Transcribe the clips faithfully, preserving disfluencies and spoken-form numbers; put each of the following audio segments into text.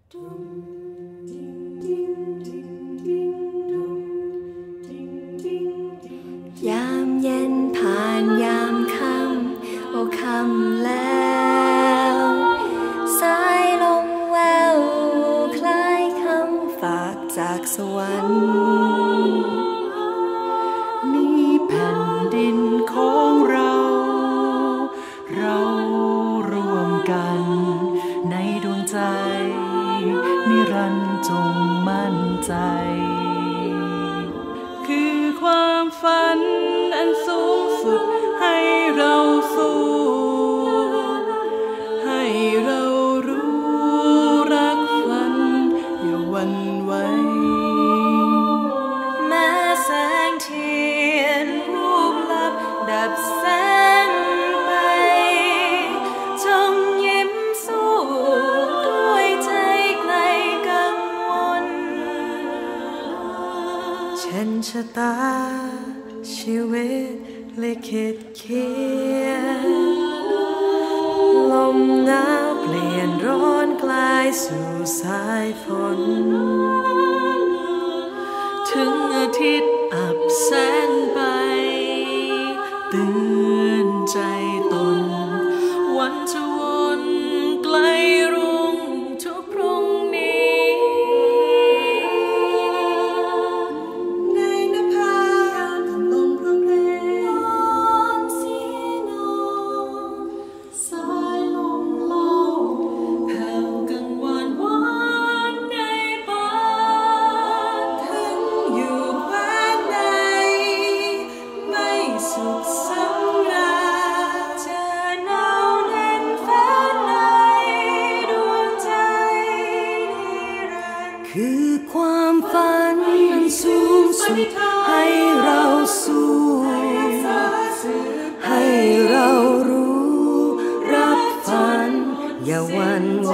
ยามเย็นผ่านยามค่ำโอ้ค่ำแล้วสายลมแววคล้ายคำฝากจากสวรรค์นี่แผ่นดินของเราเราร่วมกันในดวงใจนิรันดร์จงมั่นใจคือความฝันอันสูงสุดให้เราสู้ให้เรารู้รักฝันอย่าหวั่นไหวแม้แสงเทียนรูปลับดับแสงไปจงยิ้มสู้ด้วยใจไกลกังวลเช่นชะตาชีวิตลิขิตเขียนลมหนาวเปลี่ยนร้อนกลายสู่สายฝนถึงอาทิตย์อับแสงไปเตือนใจตนวันจะวนไกลรุ่งทุกพรุ่งนี้ในนภาคำลมพรำเพลงนอนเสียนอนสายลมเล่าแผ่วกังวานหวานในป่าถึงอยู่แคว้นใดไม่สุขสำราญเจอหนาวแน่นแฟ้นในดวงใจนิรันดร์คือความฝันสูงสุดให้เราสู้ให้เรารู้รับฝันอย่าหวั่นไหว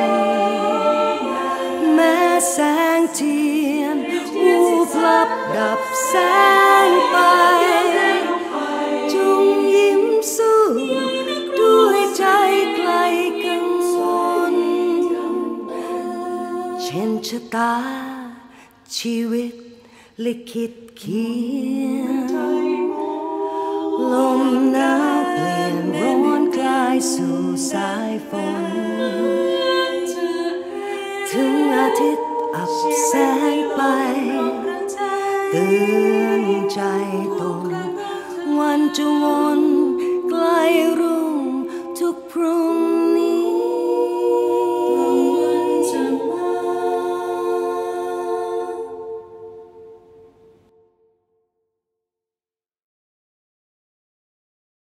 แม้แสงเทียนวูบลับดับแสงไปจงยิ้มสู้ด้วยใจไกลกังวลเช่นชะตาชีวิตลิขิตเขียนลมหนาวเปลี่ยนร้อนกลายสู่สายฝนถึงอาทิตย์อับแสงไปเตือนใจตนวันจะวนไกลรุ่งทุกพรุ่ง